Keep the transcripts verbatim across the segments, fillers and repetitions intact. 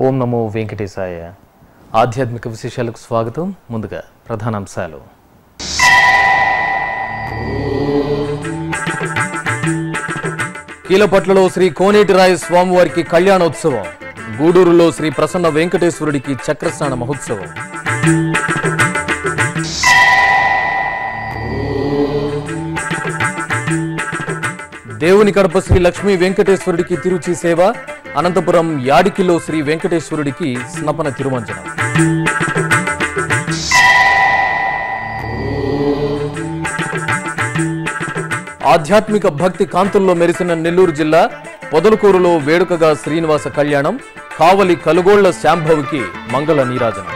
ఓం నమో వెంకటేశాయ. ఆధ్యాత్మిక విశేషాలకు స్వాగతం. ముందుగా ప్రధానాంశాలు. కీలపట్లలో శ్రీ కోనేటిరాయ స్వామివారికి కళ్యాణోత్సవం. గూడూరులో శ్రీ ప్రసన్న వెంకటేశ్వరుడికి చక్రస్నాన మహోత్సవం. దేవుని కడప శ్రీ లక్ష్మీ వెంకటేశ్వరుడికి తిరుచి సేవ. అనంతపురం యాడికిలో శ్రీ వెంకటేశ్వరుడికి స్నపన తిరుమంజనం. ఆధ్యాత్మిక భక్తి కాంతుల్లో మెరిసిన నెల్లూరు జిల్లా పొదలకూరులో వేడుకగా శ్రీనివాస కళ్యాణం. కావలి కలుగోళ్ల శాంభవికి మంగళ నీరాజనం.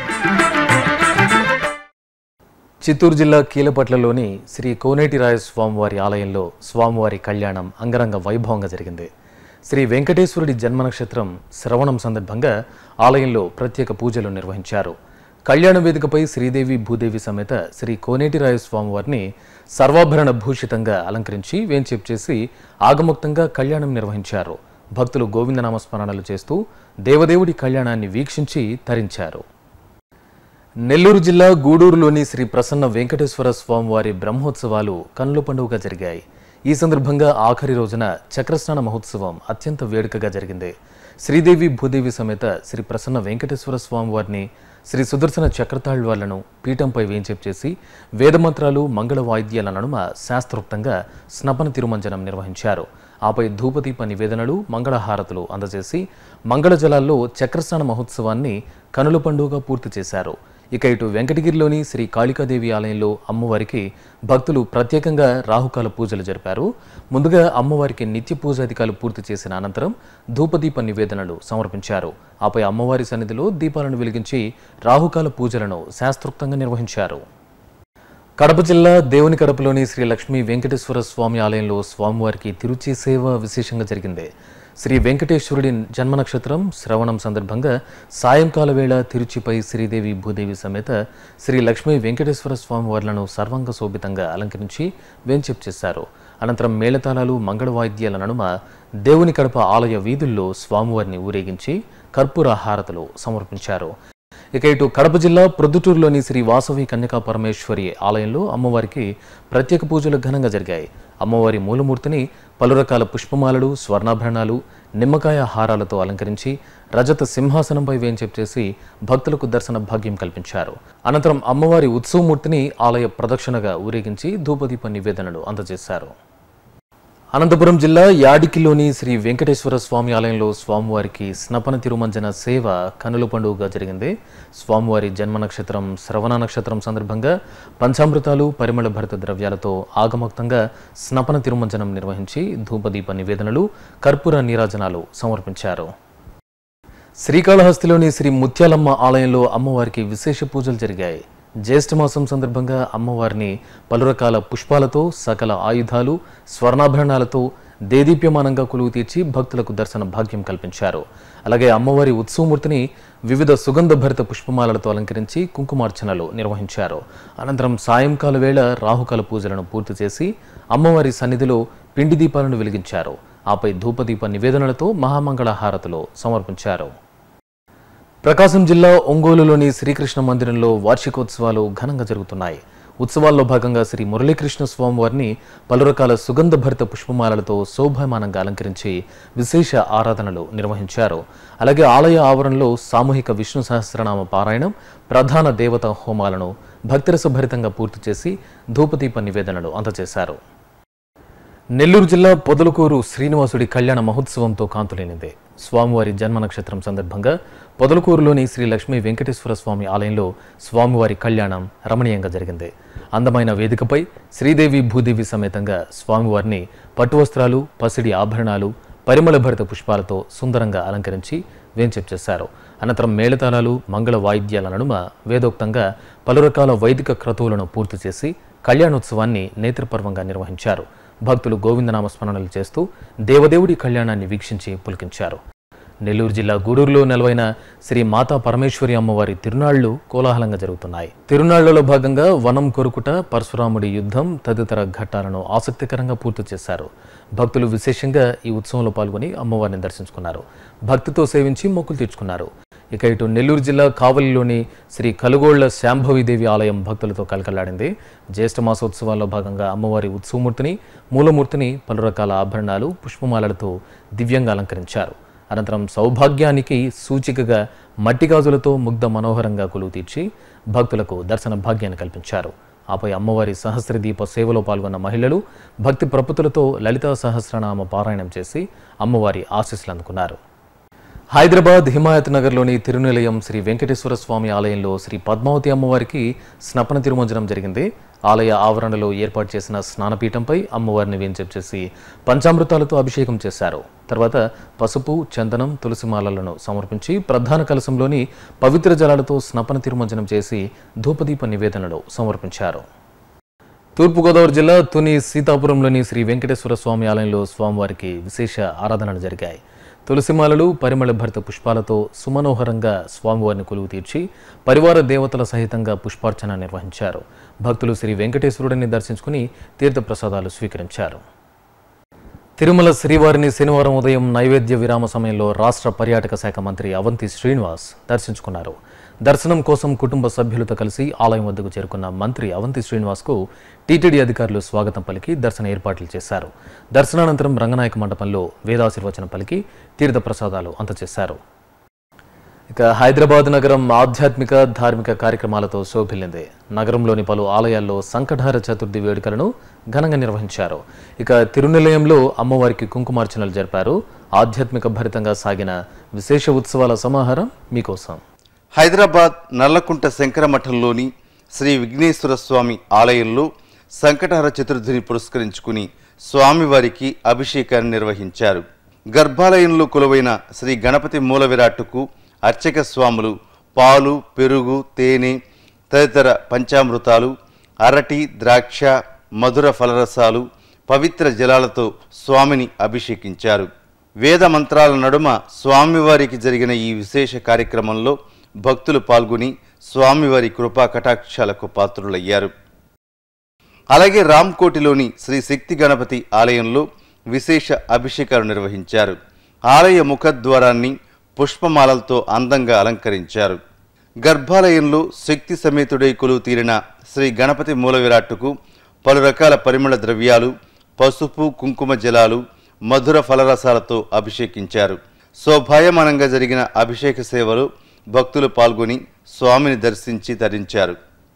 చిత్తూరు జిల్లా కీలపట్లలోని శ్రీ కోనేటిరాయ స్వామివారి ఆలయంలో స్వామివారి కళ్యాణం అంగరంగ వైభవంగా జరిగింది. శ్రీ వెంకటేశ్వరుడి జన్మ నక్షత్రం శ్రవణం సందర్భంగా ఆలయంలో ప్రత్యేక పూజలు నిర్వహించారు. కళ్యాణ వేదికపై శ్రీదేవి భూదేవి సమేత శ్రీ కోనేటిరాయ స్వామివారిని సర్వాభరణ భూషితంగా అలంకరించి వేంచేపు చేసి ఆగమోక్తంగా కళ్యాణం నిర్వహించారు. భక్తులు గోవిందనామస్మరణలు చేస్తూ దేవదేవుడి కళ్యాణాన్ని వీక్షించి తరించారు. నెల్లూరు జిల్లా గూడూరులోని శ్రీ ప్రసన్న వెంకటేశ్వర స్వామివారి బ్రహ్మోత్సవాలు కన్నుల పండుగగా జరిగాయి. ఈ సందర్భంగా ఆఖరి రోజున చక్రస్నాన మహోత్సవం అత్యంత వేడుకగా జరిగింది. శ్రీదేవి భూదేవి సమేత శ్రీ ప్రసన్న వెంకటేశ్వర స్వామివారిని శ్రీ సుదర్శన చక్రతాళ్వార్లను పీఠంపై వేంచేపు చేసి వేదమంత్రాలు మంగళ వాయిద్యాల నడుమ శాస్త్రోక్తంగా స్నపన తిరుమంజనం నిర్వహించారు. ఆపై ధూపదీప నివేదనలు మంగళహారతులు అందజేసి మంగళ జలాల్లో చక్రస్నాన మహోత్సవాన్ని కనుల పండుగగా పూర్తి చేశారు. ఇక ఇటు వెంకటగిరిలోని శ్రీ కాళికాదేవి ఆలయంలో అమ్మవారికి భక్తులు ప్రత్యేకంగా రాహుకాల పూజలు జరిపారు. ముందుగా అమ్మవారికి నిత్య పూజాధికాలు పూర్తి చేసిన అనంతరం ధూపదీప నివేదనలు సమర్పించారు. ఆపై అమ్మవారి సన్నిధిలో దీపాలను వెలిగించి రాహుకాల పూజలను శాస్త్రోక్తంగా నిర్వహించారు. కడప జిల్లా దేవుని కడపలోని శ్రీ లక్ష్మీ వెంకటేశ్వర స్వామి ఆలయంలో స్వామివారికి తిరుచి సేవ విశేషంగా జరిగింది. శ్రీ వెంకటేశ్వరుడి జన్మ నక్షత్రం శ్రవణం సందర్భంగా సాయంకాల వేళ తిరుచిపై శ్రీదేవి భూదేవి సమేత శ్రీ లక్ష్మీ వెంకటేశ్వర స్వామి వార్లను సర్వాంగ శోభితంగా అలంకరించి వేంచేపు చేశారు. అనంతరం మేళతాళాలు మంగళ వాయిద్యాల నడుమ దేవుని కడప ఆలయ వీధుల్లో స్వామివారిని ఊరేగించి కర్పూర హారతులు సమర్పించారు. ఇక ఇటు కడప జిల్లా ప్రొద్దుటూరులోని శ్రీ వాసవి కన్యకా పరమేశ్వరి ఆలయంలో అమ్మవారికి ప్రత్యేక పూజలు ఘనంగా జరిగాయి. అమ్మవారి మూలమూర్తిని పలు రకాల పుష్పమాలలు, స్వర్ణాభరణాలు, నిమ్మకాయ హారాలతో అలంకరించి రజత సింహాసనంపై వేంచేపు చేసి భక్తులకు దర్శన భాగ్యం కల్పించారు. అనంతరం అమ్మవారి ఉత్సవమూర్తిని ఆలయ ప్రదక్షిణగా ఊరేగించి ధూపదీప నివేదనలు అందజేశారు. అనంతపురం జిల్లా యాడికిలోని శ్రీ వెంకటేశ్వర స్వామి ఆలయంలో స్వామివారికి స్నపన తిరుమంజన సేవ కనుల పండుగగా జరిగింది. స్వామివారి జన్మ నక్షత్రం శ్రవణ నక్షత్రం సందర్భంగా పంచామృతాలు, పరిమళ భరిత ద్రవ్యాలతో ఆగమోక్తంగా స్నపన తిరుమంజనం నిర్వహించి ధూపదీప నివేదనలు, కర్పూర నీరాజనాలు సమర్పించారు. శ్రీకాళహస్తిలోని శ్రీ ముత్యాలమ్మ ఆలయంలో అమ్మవారికి విశేష పూజలు జరిగాయి. జ్యేష్ఠమాసం సందర్భంగా అమ్మవారిని పలు రకాల పుష్పాలతో, సకల ఆయుధాలు, స్వర్ణాభరణాలతో దేదీప్యమానంగా కొలువు తీర్చి భక్తులకు దర్శన భాగ్యం కల్పించారు. అలాగే అమ్మవారి ఉత్సవమూర్తిని వివిధ సుగంధ భరిత పుష్పమాలలతో అలంకరించి కుంకుమార్చనలు నిర్వహించారు. అనంతరం సాయంకాల వేళ రాహుకాల పూజలను పూర్తి చేసి అమ్మవారి సన్నిధిలో పిండి దీపాలను వెలిగించారు. ఆపై ధూపదీప నివేదనలతో మహామంగళ హారతులు సమర్పించారు. ప్రకాశం జిల్లా ఒంగోలులోని శ్రీకృష్ణ మందిరంలో వార్షికోత్సవాలు ఘనంగా జరుగుతున్నాయి. ఉత్సవాల్లో భాగంగా శ్రీ మురళీకృష్ణ స్వామివారిని పలు రకాల సుగంధ భరిత పుష్పమాలలతో శోభాయమానంగా అలంకరించి విశేష ఆరాధనలు నిర్వహించారు. అలాగే ఆలయ ఆవరణలో సామూహిక విష్ణు సహస్రనామ పారాయణం, ప్రధాన దేవతా హోమాలను భక్తిరసభరితంగా పూర్తి చేసి ధూపదీప నివేదనలు అందజేశారు. నెల్లూరు జిల్లా పొదలకూరు శ్రీనివాసుడి కళ్యాణ మహోత్సవంతో కాంతులేనింది. స్వామివారి జన్మ నక్షత్రం సందర్భంగా పొదలకూరులోని శ్రీ లక్ష్మీ వెంకటేశ్వర స్వామి ఆలయంలో స్వామివారి కళ్యాణం రమణీయంగా జరిగింది. అందమైన వేదికపై శ్రీదేవి భూదేవి సమేతంగా స్వామివారిని పట్టు వస్త్రాలు, పసిడి ఆభరణాలు, పరిమళ భరిత పుష్పాలతో సుందరంగా అలంకరించి వేంచేపు చేశారు. అనంతరం మేళతాళాలు, మంగళ వాయిద్యాల నడుమ వేదోక్తంగా పలు రకాల వైదిక క్రతువులను పూర్తి చేసి కళ్యాణోత్సవాన్ని నేత్రపర్వంగా నిర్వహించారు. భక్తులు గోవిందనామస్మరణలు చేస్తూ దేవదేవుడి కళ్యాణాన్ని వీక్షించి పులకించారు. నెల్లూరు జిల్లా గూడూరులో నెలవైన శ్రీ మాతా పరమేశ్వరి అమ్మవారి తిరునాళ్లు కోలాహలంగా జరుగుతున్నాయి. తిరునాళ్లలో భాగంగా వనం కొరుకుట, పరశురాముడి యుద్ధం తదితర ఘట్టాలను ఆసక్తికరంగా పూర్తి చేశారు. భక్తులు విశేషంగా ఈ ఉత్సవంలో పాల్గొని అమ్మవారిని దర్శించుకున్నారు. భక్తితో సేవించి మొక్కులు తీర్చుకున్నారు. ఇక ఇటు నెల్లూరు జిల్లా కావలిలోని శ్రీ కలుగోళ్ల శాంభవీదేవి ఆలయం భక్తులతో కలకల్లాడింది. జ్యేష్ఠ మాసోత్సవాల్లో భాగంగా అమ్మవారి ఉత్సవమూర్తిని, మూలమూర్తిని పలు రకాల ఆభరణాలు, పుష్పమాలలతో దివ్యంగా అలంకరించారు. అనంతరం సౌభాగ్యానికి సూచికగా మట్టి గాజులతో ముగ్ధ మనోహరంగా కొలువు తీర్చి భక్తులకు దర్శన భాగ్యాన్ని కల్పించారు. ఆపై అమ్మవారి సహస్రదీప సేవలో పాల్గొన్న మహిళలు భక్తి ప్రపత్తులతో లలితా సహస్రనామ పారాయణం చేసి అమ్మవారి ఆశీస్సులు అందుకున్నారు. హైదరాబాద్ హిమాయత్ నగర్లోని తిరునిలయం శ్రీ వెంకటేశ్వర స్వామి ఆలయంలో శ్రీ పద్మావతి అమ్మవారికి స్నపన తిరుమంజనం జరిగింది. ఆలయ ఆవరణలో ఏర్పాటు చేసిన స్నానపీఠంపై అమ్మవారిని వేంచేపు చేసి పంచామృతాలతో అభిషేకం చేశారు. తర్వాత పసుపు, చందనం, తులసిమాలలను సమర్పించి ప్రధాన కలశంలోని పవిత్ర జలాలతో స్నపన తిరుమంజనం చేసి ధూపదీప నివేదనలు సమర్పించారు. తూర్పుగోదావరి జిల్లా తుని సీతాపురంలోని శ్రీ వెంకటేశ్వర స్వామి ఆలయంలో స్వామివారికి విశేష ఆరాధనలు జరిగాయి. తులసిమాలలు, పరిమళ భరిత పుష్పాలతో సుమనోహరంగా స్వామివారిని కొలువు తీర్చి పరివార దేవతల సహితంగా పుష్పార్చన నిర్వహించారు. భక్తులు శ్రీ వెంకటేశ్వరుడిని దర్శించుకుని తీర్థప్రసాదాలు స్వీకరించారు. తిరుమల శ్రీవారిని శనివారం ఉదయం నైవేద్య విరామ సమయంలో రాష్ట్ర పర్యాటక శాఖ మంత్రి అవంతి శ్రీనివాస్ దర్శించుకున్నారు. దర్శనం కోసం కుటుంబ సభ్యులతో కలిసి ఆలయం వద్దకు చేరుకున్న మంత్రి అవంతి శ్రీనివాస్కు టీటీడీ అధికారులు స్వాగతం పలికి దర్శన ఏర్పాట్లు చేశారు. దర్శనానంతరం రంగనాయక మండపంలో వేదాశీర్వచనం పలికి తీర్థప్రసాదాలు అందజేశారు. ఇక హైదరాబాద్ నగరం ఆధ్యాత్మిక ధార్మిక కార్యక్రమాలతో శోభిల్లింది. నగరంలోని పలు ఆలయాల్లో సంకటహార చతుర్థి వేడుకలను ఘనంగా నిర్వహించారు. ఇక తిరునిలయంలో అమ్మవారికి కుంకుమార్చనలు జరిపారు. ఆధ్యాత్మిక భరితంగా సాగిన విశేష ఉత్సవాల సమాహారం మీకోసం. హైదరాబాద్ నల్లకుంట శంకరమఠంలోని శ్రీ విఘ్నేశ్వర స్వామి ఆలయంలో సంకటహర చతుర్థిని పురస్కరించుకుని స్వామివారికి అభిషేకాన్ని నిర్వహించారు. గర్భాలయంలో కొలువైన శ్రీ గణపతి మూల విరాట్టుకు అర్చక స్వాములు పాలు, పెరుగు, తేనె తదితర పంచామృతాలు, అరటి, ద్రాక్ష, మధుర ఫలరసాలు, పవిత్ర జలాలతో స్వామిని అభిషేకించారు. వేద మంత్రాల నడుమ స్వామివారికి జరిగిన ఈ విశేష కార్యక్రమంలో భక్తులు పాల్గొని స్వామివారి కృపా కటాక్షాలకు పాత్రులయ్యారు. అలాగే రామ్కోటిలోని శ్రీ శక్తి గణపతి ఆలయంలో విశేష అభిషేకాలు నిర్వహించారు. ఆలయ ముఖద్వారాన్ని పుష్పమాలలతో అందంగా అలంకరించారు. గర్భాలయంలో శక్తి సమేతుడై కొలువు తీరిన శ్రీ గణపతి మూల విరాట్టుకు పలు రకాల పరిమళ ద్రవ్యాలు, పసుపు, కుంకుమ జలాలు, మధుర ఫలరసాలతో అభిషేకించారు. శోభాయమానంగా జరిగిన అభిషేక సేవలో భక్తులు పాల్గొని స్వామిని దర్శించి తరించారు.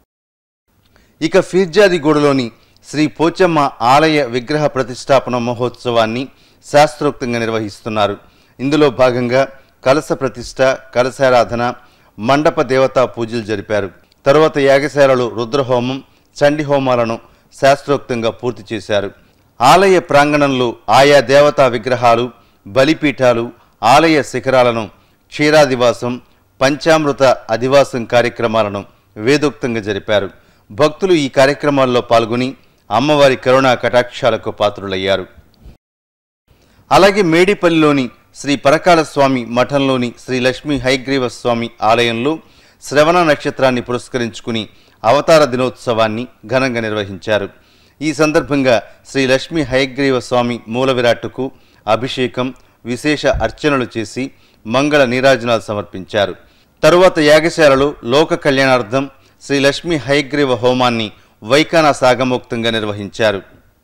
ఇక ఫీర్జాదిగూడలోని శ్రీ పోచమ్మ ఆలయ విగ్రహ ప్రతిష్టాపన మహోత్సవాన్ని శాస్త్రోక్తంగా నిర్వహిస్తున్నారు. ఇందులో భాగంగా కలశ ప్రతిష్ట, కలశారాధన, మండప దేవతా పూజలు జరిపారు. తరువాత యాగశాలలో రుద్రహోమం, చండీ హోమాలను శాస్త్రోక్తంగా పూర్తి చేశారు. ఆలయ ప్రాంగణంలో ఆయా దేవతా విగ్రహాలు, బలిపీఠాలు, ఆలయ శిఖరాలను క్షీరాదివాసం, పంచామృత అధివాసం కార్యక్రమాలను వేదోక్తంగా జరిపారు. భక్తులు ఈ కార్యక్రమాల్లో పాల్గొని అమ్మవారి కరుణా కటాక్షాలకు పాత్రులయ్యారు. అలాగే మేడిపల్లిలోని శ్రీ పరకాల స్వామి మఠంలోని శ్రీ లక్ష్మీ హయగ్రీవ స్వామి ఆలయంలో శ్రవణ నక్షత్రాన్ని పురస్కరించుకుని అవతార దినోత్సవాన్ని ఘనంగా నిర్వహించారు. ఈ సందర్భంగా శ్రీ లక్ష్మీ హయగ్రీవ స్వామి మూల విరాట్టుకు అభిషేకం, విశేష అర్చనలు చేసి మంగళ నీరాజనాలు సమర్పించారు. తరువాత యాగశాలలో లోక కళ్యాణార్థం శ్రీ లక్ష్మీ హయగ్రీవ హోమాన్ని వైఖాన సాగమోక్తంగా నిర్వహించారు.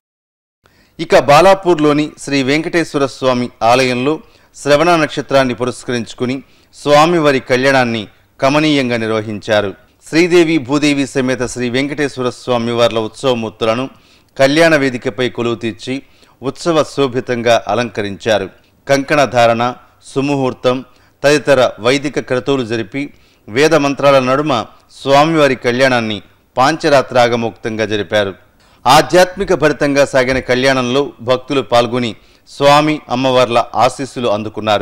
ఇక బాలాపూర్లోని శ్రీ వెంకటేశ్వర స్వామి ఆలయంలో శ్రవణ నక్షత్రాన్ని పురస్కరించుకుని స్వామివారి కళ్యాణాన్ని కమనీయంగా నిర్వహించారు. శ్రీదేవి భూదేవి సమేత శ్రీ వెంకటేశ్వర స్వామి వార్ల ఉత్సవమూర్తులను కళ్యాణ వేదికపై కొలువు తీర్చి ఉత్సవ శోభితంగా అలంకరించారు. కంకణ ధారణ, సుముహూర్తం తదితర వైదిక క్రతువులు జరిపి వేద మంత్రాల నడుమ స్వామివారి కళ్యాణాన్ని పాంచరాత్రాగమోక్తంగా జరిపారు. ఆధ్యాత్మిక భరితంగా సాగిన కళ్యాణంలో భక్తులు పాల్గొని స్వామి అమ్మవార్ల ఆశీస్సులు అందుకున్నారు.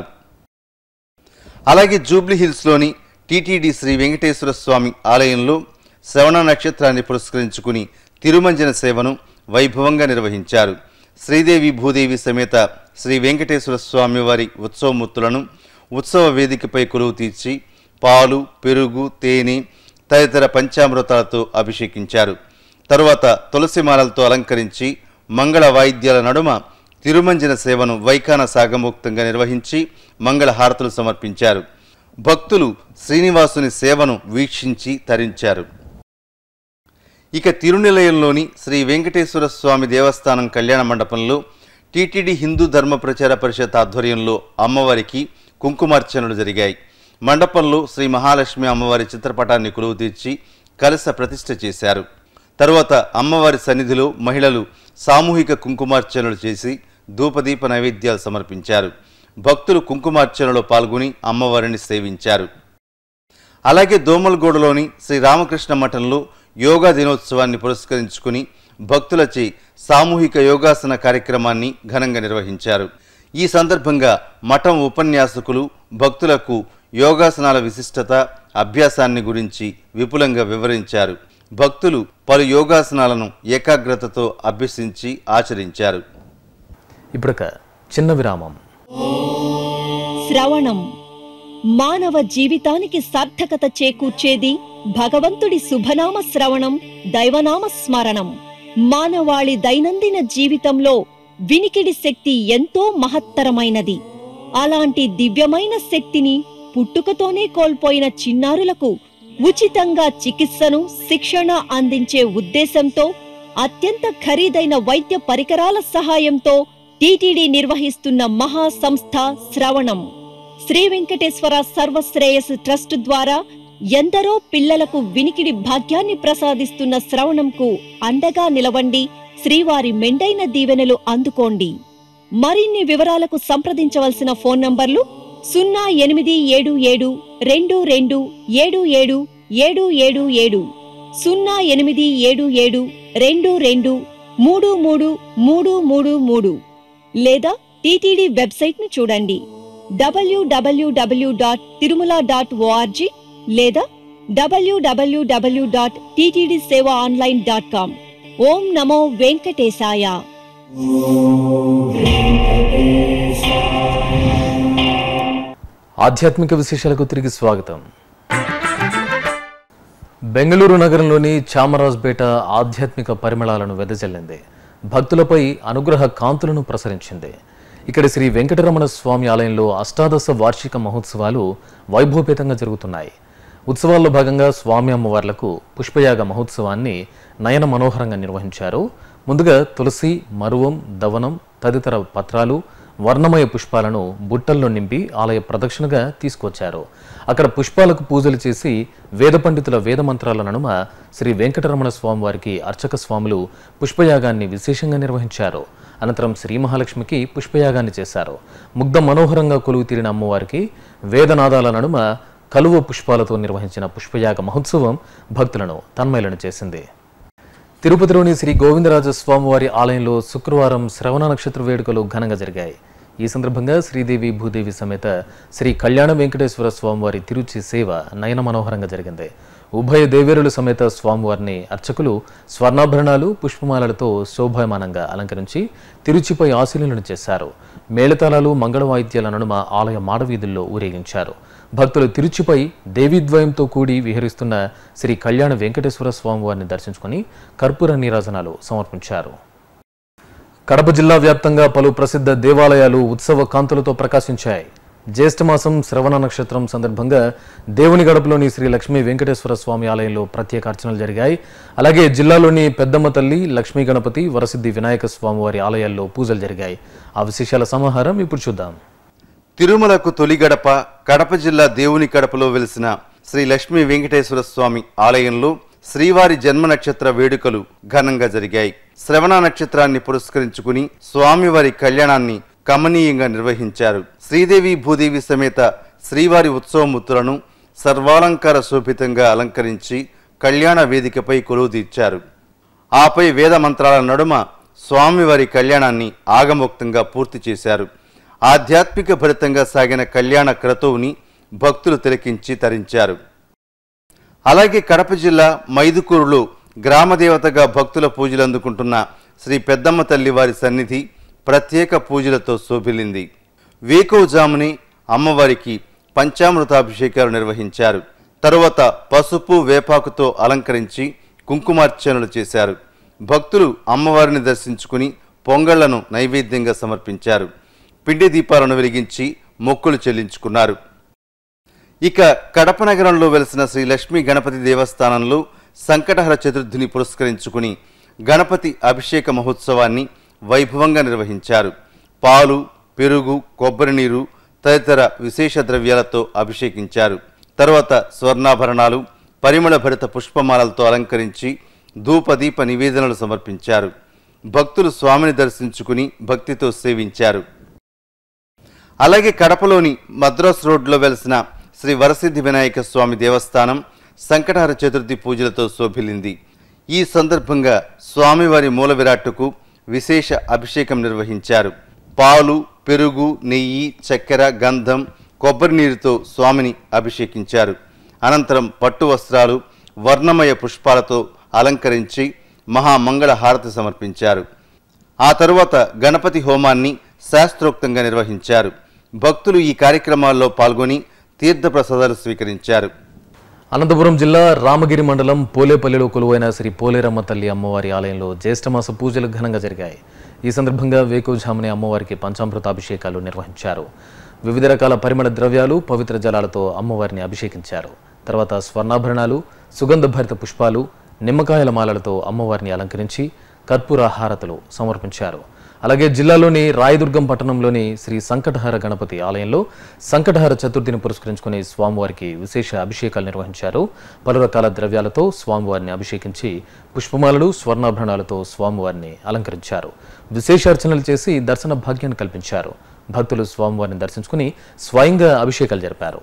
అలాగే జూబ్లీహిల్స్లోని టీటీడీ శ్రీ వెంకటేశ్వర స్వామి ఆలయంలో శ్రవణ నక్షత్రాన్ని పురస్కరించుకుని తిరుమంజన సేవను వైభవంగా నిర్వహించారు. శ్రీదేవి భూదేవి సమేత శ్రీ వెంకటేశ్వర స్వామి వారి ఉత్సవమూర్తులను ఉత్సవ వేదికపై కొలువు తీర్చి పాలు, పెరుగు, తేనె తదితర పంచామృతాలతో అభిషేకించారు. తరువాత తులసిమాలలతో అలంకరించి మంగళ వాయిద్యాల నడుమ తిరుమంజన సేవను వైఖాన సాగమోక్తంగా నిర్వహించి మంగళ హారతులు సమర్పించారు. భక్తులు శ్రీనివాసుని సేవను వీక్షించి తరించారు. ఇక తిరునిలయంలోని శ్రీ వెంకటేశ్వర స్వామి దేవస్థానం కళ్యాణ మండపంలో టీటీడీ హిందూ ధర్మ ప్రచార పరిషత్ ఆధ్వర్యంలో అమ్మవారికి కుంకుమార్చనలు జరిగాయి. మండపంలో శ్రీ మహాలక్ష్మి అమ్మవారి చిత్రపటాన్ని కొలువు తీర్చి కలశ ప్రతిష్ఠ చేశారు. తరువాత అమ్మవారి సన్నిధిలో మహిళలు సామూహిక కుంకుమార్చనలు చేసి ధూపదీప నైవేద్యాలు సమర్పించారు. భక్తులు కుంకుమార్చనలో పాల్గొని అమ్మవారిని సేవించారు. అలాగే దోమల్గూడలోని శ్రీ రామకృష్ణ మఠంలో యోగా దినోత్సవాన్ని పురస్కరించుకుని భక్తులచే సామూహిక యోగాసన కార్యక్రమాన్ని ఘనంగా నిర్వహించారు. ఈ సందర్భంగా మఠం ఉపన్యాసకులు భక్తులకు యోగాసనాల విశిష్టత, అభ్యాసాన్ని గురించి విపులంగా వివరించారు. భక్తులు పలు యోగాసనాలను ఏకాగ్రతతో అభ్యసించి ఆచరించారు. ఇప్పుడొక చిన్న విరామం. శ్రవణం మానవ జీవితానికి సార్థకత చేకూర్చేది భగవంతుడి శుభనామ శ్రవణం, దైవనామ స్మరణం. మానవాళి దైనందిన జీవితంలో వినికిడి శక్తి ఎంతో మహత్తరమైనది. అలాంటి దివ్యమైన శక్తిని పుట్టుకతోనే కోల్పోయిన చిన్నారులకు ఉచితంగా చికిత్సను, శిక్షణ అందించే ఉద్దేశంతో అత్యంత ఖరీదైన వైద్య పరికరాల సహాయంతో టీటీడీ నిర్వహిస్తున్న మహా సంస్థ శ్రవణం. శ్రీ వెంకటేశ్వర సర్వశ్రేయస్ ట్రస్ట్ ద్వారా ఎందరో పిల్లలకు వినికిడి భాగ్యాన్ని ప్రసాదిస్తున్న శ్రవణంకు అండగా నిలవండి. శ్రీవారి మెండైన దీవెనలు అందుకోండి. మరిన్ని వివరాలకు సంప్రదించవలసిన ఫోన్ నంబర్లు సున్నా ఎనిమిది ఏడు ఏడు రెండు రెండు ఏడు ఏడు ఏడు ఏడు ఏడు, సున్నా ఎనిమిది ఏడు ఏడు రెండు రెండు మూడు మూడు మూడు మూడు మూడు, లేదా టీటీడీ వెబ్సైట్ ను చూడండి W W W dot Tirumala dot O R G లేదా W W W dot TTD Seva online dot com. ఓం నమో వెంకటేశాయ. ఆధ్యాత్మిక విశేషాలకు తిరిగి స్వాగతం. బెంగళూరు నగరంలోని చామరాజ్పేట ఆధ్యాత్మిక పరిమళాలను వెదజల్లింది. భక్తులపై అనుగ్రహ కాంతులను ప్రసరించింది. ఇక్కడ శ్రీ వెంకటరమణ స్వామి ఆలయంలో అష్టాదశ వార్షిక మహోత్సవాలు వైభవపేతంగా జరుగుతున్నాయి. ఉత్సవాల్లో భాగంగా స్వామి అమ్మవార్లకు పుష్పయాగ మహోత్సవాన్ని నయన మనోహరంగా నిర్వహించారు. ముందుగా తులసి, మరువం, దవనం తదితర పత్రాలు, వర్ణమయ పుష్పాలను బుట్టల్లో నింపి ఆలయ ప్రదక్షిణగా తీసుకొచ్చారు. అక్కడ పుష్పాలకు పూజలు చేసి వేద పండితుల వేద మంత్రాల నడుమ శ్రీ వెంకటరమణ స్వామి వారికి అర్చక స్వాములు పుష్పయాగాన్ని విశేషంగా నిర్వహించారు. అనంతరం శ్రీ మహాలక్ష్మికి పుష్పయాగాన్ని చేశారు. ముగ్ధ మనోహరంగా కొలువు తీరిన అమ్మవారికి వేదనాదాల నడుమ కలువ పుష్పాలతో నిర్వహించిన పుష్పయాగ మహోత్సవం భక్తులను తన్మయులను చేసింది. తిరుపతిలోని శ్రీ గోవిందరాజ స్వామివారి ఆలయంలో శుక్రవారం శ్రవణ నక్షత్ర వేడుకలు ఘనంగా జరిగాయి. ఈ సందర్భంగా శ్రీదేవి భూదేవి సమేత శ్రీ కళ్యాణ వెంకటేశ్వర స్వామివారి తిరుచి సేవ నయన మనోహరంగా జరిగింది. ఉభయ దేవేరుల సమేత స్వామివారిని అర్చకులు స్వర్ణాభరణాలు, పుష్పమాలలతో శోభాయమానంగా అలంకరించి తిరుచిపై ఆశీనులను చేశారు. మేళతాళాలు, మంగళ వాయిద్యాల నడుమ ఆలయ మాడవీధుల్లో ఊరేగించారు. భక్తులు తిరుచిపై దేవీద్వయంతో కూడి విహరిస్తున్న శ్రీ కళ్యాణ వెంకటేశ్వర స్వామివారిని దర్శించుకుని కర్పూర నీరాజనాలు సమర్పించారు. కడప జిల్లా వ్యాప్తంగా పలు ప్రసిద్ధ దేవాలయాలు ఉత్సవ కాంతులతో ప్రకాశించాయి. జ్యేష్ఠమాసం శ్రవణ నక్షత్రం సందర్భంగా దేవుని గడపలోని శ్రీ లక్ష్మీ వెంకటేశ్వర స్వామి ఆలయంలో ప్రత్యేక అర్చనలు జరిగాయి. అలాగే జిల్లాలోని పెద్దమ్మ తల్లి, లక్ష్మీ గణపతి, వరసిద్ధి వినాయక స్వామి వారి ఆలయాల్లో పూజలు జరిగాయి. ఆ విశేషాల సమాహారం ఇప్పుడు చూద్దాం. తిరుమలకు తొలి గడప కడప జిల్లా దేవుని గడపలో వెలిసిన శ్రీ లక్ష్మీ వెంకటేశ్వర స్వామి ఆలయంలో శ్రీవారి జన్మ నక్షత్ర వేడుకలు ఘనంగా జరిగాయి. శ్రవణ నక్షత్రాన్ని పురస్కరించుకుని స్వామివారి కళ్యాణాన్ని కమనీయంగా నిర్వహించారు. శ్రీదేవి భూదేవి సమేత శ్రీవారి ఉత్సవమూర్తులను సర్వాలంకార శోభితంగా అలంకరించి కళ్యాణ వేదికపై కొలువు తీర్చారు. ఆపై వేద మంత్రాల నడుమ స్వామివారి కళ్యాణాన్ని ఆగమోక్తంగా పూర్తి చేశారు. ఆధ్యాత్మిక భరితంగా సాగిన కళ్యాణ క్రతువుని భక్తులు తిలకించి తరించారు. అలాగే కడప జిల్లా మైదుకూరులో గ్రామదేవతగా భక్తుల పూజలు అందుకుంటున్న శ్రీ పెద్దమ్మ తల్లి వారి సన్నిధి ప్రత్యేక పూజలతో శోభిల్లింది. వేకువజామునే అమ్మవారికి పంచామృతాభిషేకాలు నిర్వహించారు. తరువాత పసుపు, వేపాకుతో అలంకరించి కుంకుమార్చనలు చేశారు. భక్తులు అమ్మవారిని దర్శించుకుని పొంగళ్లను నైవేద్యంగా సమర్పించారు. పిండి దీపాలను వెలిగించి మొక్కులు చెల్లించుకున్నారు. ఇక కడప నగరంలో వెలిసిన శ్రీ లక్ష్మీ గణపతి దేవస్థానంలో సంకటహర చతుర్థిని పురస్కరించుకుని గణపతి అభిషేక మహోత్సవాన్ని వైభవంగా నిర్వహించారు. పాలు, పెరుగు, కొబ్బరి నీరు తదితర విశేష ద్రవ్యాలతో అభిషేకించారు. తర్వాత స్వర్ణాభరణాలు, పరిమళ భరిత పుష్పమాలలతో అలంకరించి ధూపదీప నివేదనలు సమర్పించారు. భక్తులు స్వామిని దర్శించుకుని భక్తితో సేవించారు. అలాగే కడపలోని మద్రాస్ రోడ్లో వెలిసిన శ్రీ వరసిద్ధి వినాయక స్వామి దేవస్థానం సంకటహర చతుర్థి పూజలతో శోభిల్లింది. ఈ సందర్భంగా స్వామివారి మూల విరాట్టుకు విశేష అభిషేకం నిర్వహించారు. పాలు, పెరుగు, నెయ్యి, చక్కెర, గంధం, కొబ్బరి నీరుతో స్వామిని అభిషేకించారు. అనంతరం పట్టు వస్త్రాలు, వర్ణమయ పుష్పాలతో అలంకరించి మహామంగళ హారతి సమర్పించారు. ఆ తరువాత గణపతి హోమాన్ని శాస్త్రోక్తంగా నిర్వహించారు. భక్తులు ఈ కార్యక్రమాల్లో పాల్గొని తీర్థప్రసాదాలు స్వీకరించారు. అనంతపురం జిల్లా రామగిరి మండలం పోలేపల్లిలో కొలువైన శ్రీ పోలేరమ్మ తల్లి అమ్మవారి ఆలయంలో జ్యేష్ఠమాస పూజలు ఘనంగా జరిగాయి. ఈ సందర్భంగా వేకువజామునే అమ్మవారికి పంచామృతాభిషేకాలు నిర్వహించారు. వివిధ రకాల పరిమళ ద్రవ్యాలు, పవిత్ర జలాలతో అమ్మవారిని అభిషేకించారు. తర్వాత స్వర్ణాభరణాలు, సుగంధ భరిత పుష్పాలు, నిమ్మకాయల మాలలతో అమ్మవారిని అలంకరించి కర్పూర హారతులు సమర్పించారు. అలాగే జిల్లాలోని రాయదుర్గం పట్టణంలోని శ్రీ సంకటహర గణపతి ఆలయంలో సంకటహర చతుర్థిని పురస్కరించుకుని స్వామివారికి విశేష అభిషేకాలు నిర్వహించారు. పలు రకాల ద్రవ్యాలతో స్వామివారిని అభిషేకించి పుష్పమాలలు, స్వర్ణాభరణాలతో స్వామివారిని అలంకరించారు. విశేషార్చనలు చేసి దర్శన భాగ్యాన్ని కల్పించారు. భక్తులు స్వామివారిని దర్శించుకుని స్వయంగా అభిషేకాలు జరిపారు.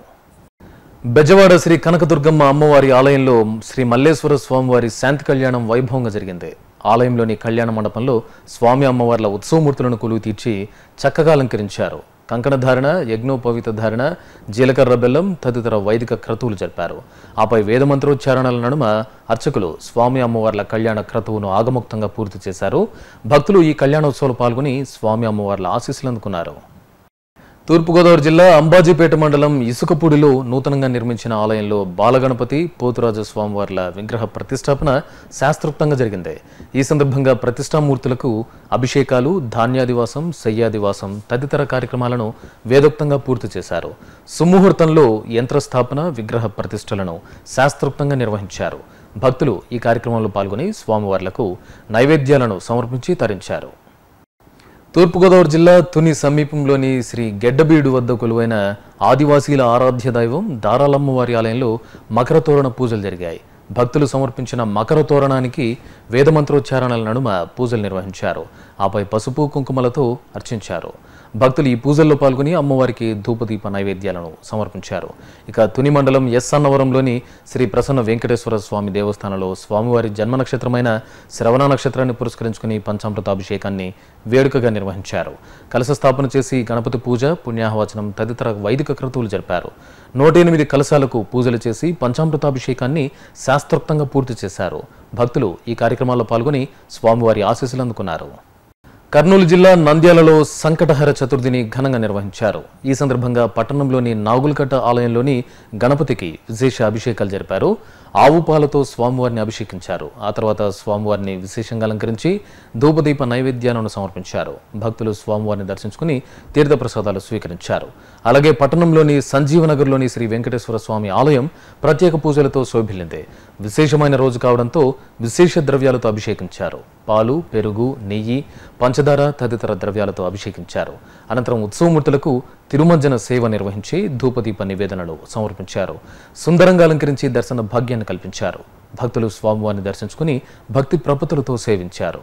బెజవాడ శ్రీ కనకదుర్గమ్మ అమ్మవారి ఆలయంలో శ్రీ మల్లేశ్వర స్వామివారి శాంతి కళ్యాణం వైభవంగా జరిగింది. ఆలయంలోని కళ్యాణ మండపంలో స్వామి అమ్మవార్ల ఉత్సవమూర్తులను కొలువు తీర్చి చక్కగా అలంకరించారు. కంకణధారణ, యజ్ఞోపవీత ధారణ, జీలకర్ర బెల్లం తదితర వైదిక క్రతువులు జరిపారు. ఆపై వేదమంత్రోచ్చారణల నడుమ అర్చకులు స్వామి అమ్మవార్ల కళ్యాణ క్రతువును ఆగమోక్తంగా పూర్తి చేశారు. భక్తులు ఈ కళ్యాణోత్సవంలో పాల్గొని స్వామి అమ్మవార్ల ఆశీస్సులు అందుకున్నారు. తూర్పుగోదావరి జిల్లా అంబాజీపేట మండలం ఇసుకపూడిలో నూతనంగా నిర్మించిన ఆలయంలో బాలగణపతి, పోతురాజు స్వామివార్ల విగ్రహ ప్రతిష్టాపన శాస్త్రోక్తంగా జరిగింది. ఈ సందర్భంగా ప్రతిష్టామూర్తులకు అభిషేకాలు, ధాన్యాదివాసం, శయ్యాదివాసం తదితర కార్యక్రమాలను వేదోక్తంగా పూర్తి చేశారు. సుముహూర్తంలో యంత్రస్థాపన, విగ్రహ ప్రతిష్టలను శాస్త్రోక్తంగా నిర్వహించారు. భక్తులు ఈ కార్యక్రమంలో పాల్గొని స్వామివార్లకు నైవేద్యాలను సమర్పించి తరించారు. తూర్పుగోదావరి జిల్లా తుని సమీపంలోని శ్రీ గెడ్డబీడు వద్ద కొలువైన ఆదివాసీల ఆరాధ్య దైవం దారాలమ్మవారి ఆలయంలో మకర తోరణ పూజలు జరిగాయి. భక్తులు సమర్పించిన మకర తోరణానికి వేదమంత్రోచ్చారణల నడుమ పూజలు నిర్వహించారు. ఆపై పసుపు, కుంకుమలతో అర్చించారు. భక్తులు ఈ పూజల్లో పాల్గొని అమ్మవారికి ధూపదీప నైవేద్యాలను సమర్పించారు. ఇక తుని మండలం ఎస్ అన్నవరంలోని శ్రీ ప్రసన్న వెంకటేశ్వర స్వామి దేవస్థానంలో స్వామివారి జన్మ నక్షత్రమైన శ్రవణ నక్షత్రాన్ని పురస్కరించుకుని పంచామృతాభిషేకాన్ని వేడుకగా నిర్వహించారు. కలశ స్థాపన చేసి గణపతి పూజ, పుణ్యాహవచనం తదితర వైదిక క్రతువులు జరిపారు. నూట ఎనిమిది కలశాలకు పూజలు చేసి పంచామృతాభిషేకాన్ని శాస్త్రోక్తంగా పూర్తి చేశారు. భక్తులు ఈ కార్యక్రమాల్లో పాల్గొని స్వామివారి ఆశీస్సులు అందుకున్నారు. కర్నూలు జిల్లా నంద్యాలలో సంకటహర చతుర్థిని ఘనంగా నిర్వహించారు. ఈ సందర్భంగా పట్టణంలోని నాగులకట్ట ఆలయంలోని గణపతికి విశేష అభిషేకాలు జరిపారు. ఆవు పాలతో స్వామివారిని అభిషేకించారు. ఆ తర్వాత స్వామివారిని విశేషంగా అలంకరించి ధూపదీప నైవేద్యాలను సమర్పించారు. భక్తులు స్వామివారిని దర్శించుకుని తీర్థప్రసాదాలు స్వీకరించారు. అలాగే పట్టణంలోని సంజీవనగర్లోని శ్రీ వెంకటేశ్వర స్వామి ఆలయం ప్రత్యేక పూజలతో శోభిల్లింది. విశేషమైన రోజు కావడంతో విశేష ద్రవ్యాలతో అభిషేకించారు. పాలు, పెరుగు, నెయ్యి, పంచదార తదితర ద్రవ్యాలతో అభిషేకించారు. అనంతరం ఉత్సవమూర్తులకు తిరుమంజన సేవ నిర్వహించి ధూపదీప నివేదనలు సమర్పించారు. సుందరంగా అలంకరించి దర్శన భాగ్యాన్ని కల్పించారు. భక్తులు స్వామివారిని దర్శించుకుని భక్తి ప్రపత్తులతో సేవించారు.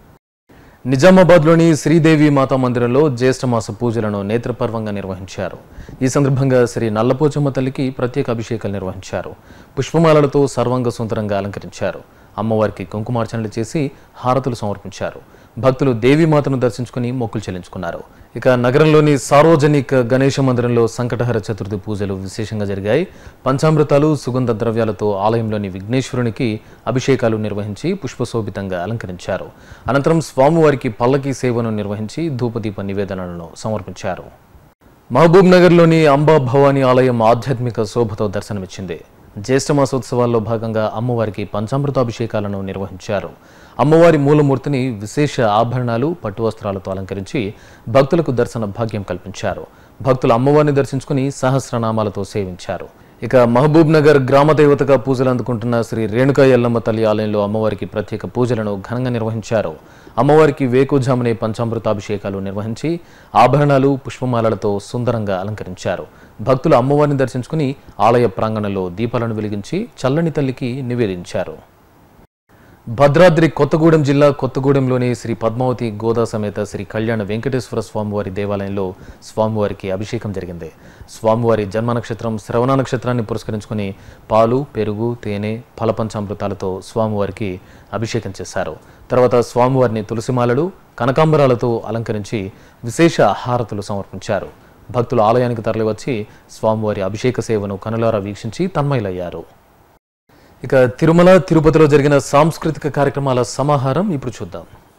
నిజామాబాద్లోని శ్రీదేవి మాతా మందిరంలో జ్యేష్ఠమాస పూజలను నేత్రపర్వంగా నిర్వహించారు. ఈ సందర్భంగా శ్రీ నల్లపోచమ్మ తల్లికి ప్రత్యేక అభిషేకాలు నిర్వహించారు. పుష్పమాలలతో సర్వాంగ సుందరంగా అలంకరించారు. అమ్మవారికి కుంకుమార్చనలు చేసి హారతులు సమర్పించారు. భక్తులు దేవీమాతను దర్శించుకుని మొక్కులు చెల్లించుకున్నారు. ఇక నగరంలోని సార్వజనిక గణేష మందిరంలో సంకటహర చతుర్థి పూజలు విశేషంగా జరిగాయి. పంచామృతాలు, సుగంధ ద్రవ్యాలతో ఆలయంలోని విఘ్నేశ్వరునికి అభిషేకాలు నిర్వహించి పుష్పశోభితంగా అలంకరించారు. అనంతరం స్వామివారికి పల్లకీ సేవను నిర్వహించి ధూపదీప నివేదనలను సమర్పించారు. మహబూబ్ నగర్లోని అంబా భవానీ ఆలయం ఆధ్యాత్మిక శోభతో దర్శనమిచ్చింది. జ్యేష్ఠమాసోత్సవాల్లో భాగంగా అమ్మవారికి పంచామృతాభిషేకాలను నిర్వహించారు. అమ్మవారి మూలమూర్తిని విశేష ఆభరణాలు, పట్టు వస్త్రాలతో అలంకరించి భక్తులకు దర్శన భాగ్యం కల్పించారు. భక్తులు అమ్మవారిని దర్శించుకుని సహస్రనామాలతో సేవించారు. ఇక మహబూబ్ నగర్ గ్రామ దేవతగా పూజలు అందుకుంటున్న శ్రీ రేణుకా ఎల్లమ్మ తల్లి ఆలయంలో అమ్మవారికి ప్రత్యేక పూజలను ఘనంగా నిర్వహించారు. అమ్మవారికి వేకుజామునే పంచామృతాభిషేకాలు నిర్వహించి ఆభరణాలు పుష్పమాలలతో సుందరంగా అలంకరించారు. భక్తులు అమ్మవారిని దర్శించుకుని ఆలయ ప్రాంగణంలో దీపాలను వెలిగించి చల్లని తల్లికి నివేదించారు. భద్రాద్రి కొత్తగూడెం జిల్లా కొత్తగూడెంలోని శ్రీ పద్మావతి గోదా సమేత శ్రీ కళ్యాణ వెంకటేశ్వర స్వామివారి దేవాలయంలో స్వామివారికి అభిషేకం జరిగింది. స్వామివారి జన్మ నక్షత్రం శ్రవణ నక్షత్రాన్ని పురస్కరించుకుని పాలు, పెరుగు, తేనె, ఫలపంచామృతాలతో స్వామివారికి అభిషేకం చేశారు. తర్వాత స్వామివారిని తులసిమాలలు, కనకాంబరాలతో అలంకరించి విశేష హారతులు సమర్పించారు. భక్తులు ఆలయానికి తరలివచ్చి స్వామివారి అభిషేక సేవను కనులారా వీక్షించి తన్మయులయ్యారు. ఇక తిరుమల తిరుపతిలో జరిగిన సాంస్కృతిక కార్యక్రమాల సమాహారం ఇప్పుడు చూద్దాం.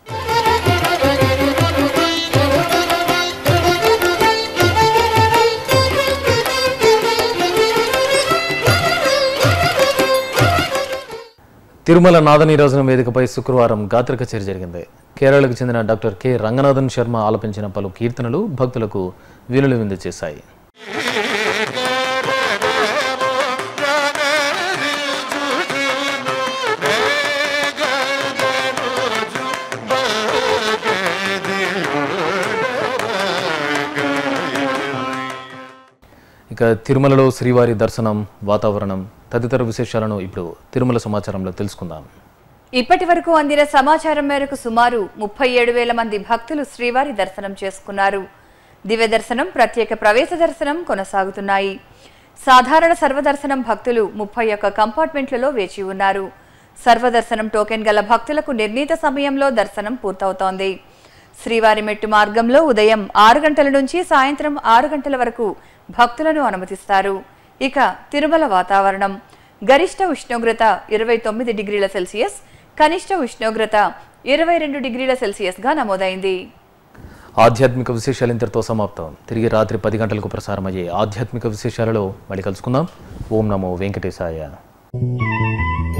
తిరుమల నాదనీరాజనం వేదికపై శుక్రవారం గాత్ర కచేరీ జరిగింది. కేరళకు చెందిన డాక్టర్ కె రంగనాథన్ శర్మ ఆలపించిన పలు కీర్తనలు భక్తులకు వీణులు విందు చేశాయి. ఇక తిరుమలలో శ్రీవారి దర్శనం, వాతావరణం తదితర విశేషాలను ఇప్పుడు తిరుమల సమాచారంలో తెలుసుకుందాం. ఇప్పటి వరకు అందిన సమాచారం మేరకు సుమారు ముప్పై ఏడు వేల మంది భక్తులు శ్రీవారి దర్శనం చేసుకున్నారు. దివ్య దర్శనం, ప్రత్యేక ప్రవేశ దర్శనం కొనసాగుతున్నాయి. సాధారణ సర్వదర్శనం భక్తులు ముప్పై ఒక్క కంపార్ట్మెంట్లలో వేచి ఉన్నారు. సర్వదర్శనం టోకెన్ గల భక్తులకు నిర్ణీత సమయంలో దర్శనం పూర్తవుతోంది. శ్రీవారి మెట్టు మార్గంలో ఉదయం ఆరు గంటల నుంచి సాయంత్రం ఆరు గంటల వరకు భక్తులను అనుమతిస్తారు. ఇక తిరుమల వాతావరణం గరిష్ట ఉష్ణోగ్రత ఇరవై తొమ్మిది డిగ్రీల సెల్సియస్, కనిష్ట ఉష్ణోగ్రత ఇరవై రెండు డిగ్రీల సెల్సియస్ గా నమోదైంది. ఆధ్యాత్మిక విశేషాలు ఇంతటితో సమాప్తం. తిరిగి రాత్రి పది గంటలకు ప్రసారమయ్యే ఆధ్యాత్మిక విశేషాలలో మళ్ళీ కలుసుకుందాం. ఓం నమో వెంకటేశాయ.